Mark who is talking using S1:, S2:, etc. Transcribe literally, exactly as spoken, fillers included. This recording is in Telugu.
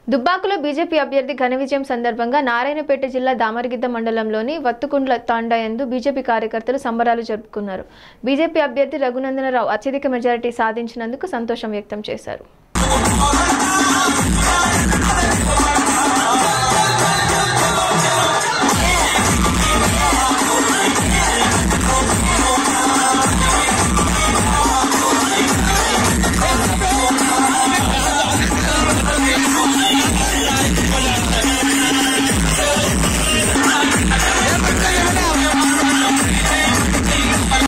S1: దుబ్బాకులో బీజేపీ అభ్యర్థి ఘన విజయం సందర్భంగా నారాయణపేట జిల్లా దమరగ మండలంలోని వత్తుకుండ్ల తాండాయందు బీజేపీ కార్యకర్తలు సంబరాలు జరుపుకున్నారు. బీజేపీ అభ్యర్థి రఘునందనరావు అత్యధిక మెజారిటీ సాధించినందుకు సంతోషం వ్యక్తం చేశారు.